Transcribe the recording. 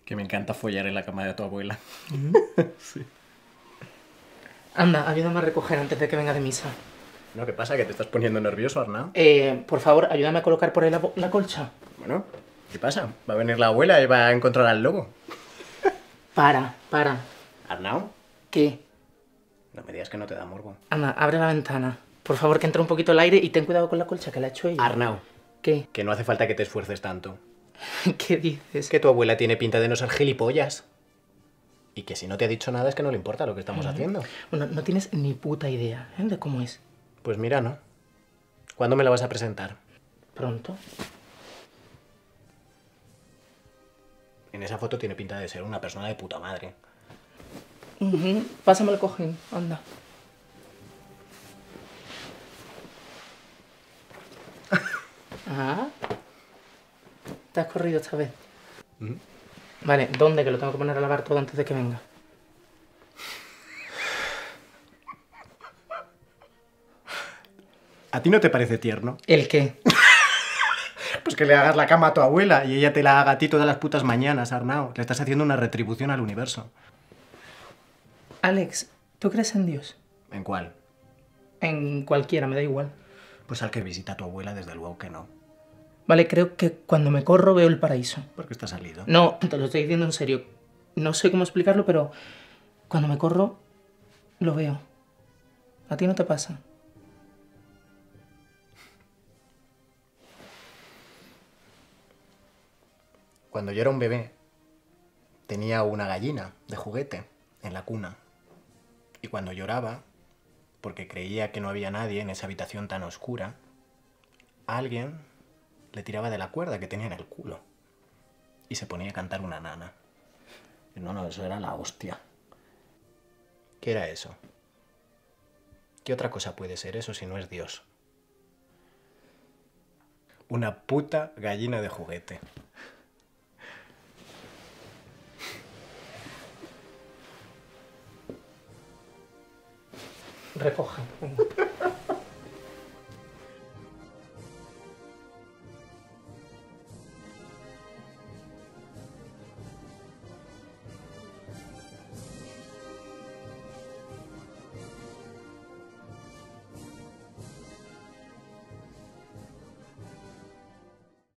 Que me encanta follar en la cama de tu abuela. Sí. Anda, ayúdame a recoger antes de que venga de misa. No, ¿qué pasa? ¿Que te estás poniendo nervioso, Arnau? Por favor, ayúdame a colocar por ahí la colcha. Bueno, ¿qué pasa? Va a venir la abuela y va a encontrar al lobo. Para. ¿Arnau? ¿Qué? No me digas que no te da morbo. Anda, abre la ventana. Por favor, que entre un poquito el aire y ten cuidado con la colcha, que la ha hecho ella. Arnau, ¿Qué? que no hace falta que te esfuerces tanto. ¿Qué dices? Es que tu abuela tiene pinta de no ser gilipollas. Y que si no te ha dicho nada es que no le importa lo que estamos haciendo. Bueno, no tienes ni puta idea, ¿eh? De cómo es. Pues mira, ¿no? ¿Cuándo me la vas a presentar? ¿Pronto? En esa foto tiene pinta de ser una persona de puta madre. Pásame el cojín, anda. Ah. ¿Te has corrido esta vez? Vale, ¿dónde? Que lo tengo que poner a lavar todo antes de que venga. ¿A ti no te parece tierno? ¿El qué? Pues que le hagas la cama a tu abuela y ella te la haga a ti todas las putas mañanas, Arnau. Le estás haciendo una retribución al universo. Alex, ¿tú crees en Dios? ¿En cuál? En cualquiera, me da igual. Pues al que visita a tu abuela, desde luego que no. Vale, creo que cuando me corro veo el paraíso. ¿Por qué está salido? No, te lo estoy diciendo en serio. No sé cómo explicarlo, pero cuando me corro, lo veo. ¿A ti no te pasa? Cuando yo era un bebé, tenía una gallina de juguete en la cuna. Y cuando lloraba, porque creía que no había nadie en esa habitación tan oscura, alguien le tiraba de la cuerda que tenía en el culo. Y se ponía a cantar una nana. Y no, eso era la hostia. ¿Qué era eso? ¿Qué otra cosa puede ser eso si no es Dios? Una puta gallina de juguete. Recoge. Venga.